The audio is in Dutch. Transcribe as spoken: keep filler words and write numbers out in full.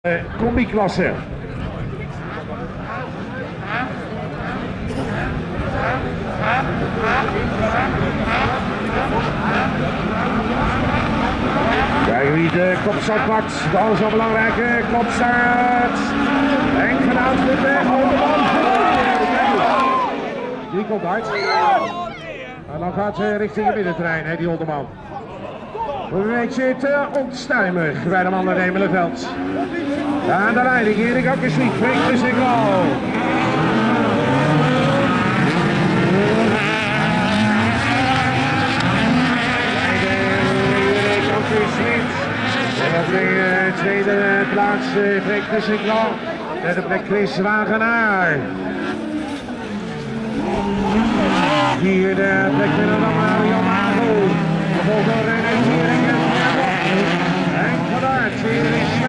Uh, combi-klasse. Kijken wie de kopstart pakt. De alles wel belangrijke kopstart. En gedaan voor de Olderman. Die komt uit. En dan gaat ze richting het middenterrein, hè, die Olderman. Een beetje te onstuimig bij de man naar Remelenveld. Aan de leiding Erik Akkersvliet, Freek de Signaal. Erik Akkersvliet. En op de tweede plaats Freek de Signaal. Derde plek Chris Wagenaar. Vierde plek winnen dan Mario Mago. Gevolgd door René Thieringen. En vandaar Thierry.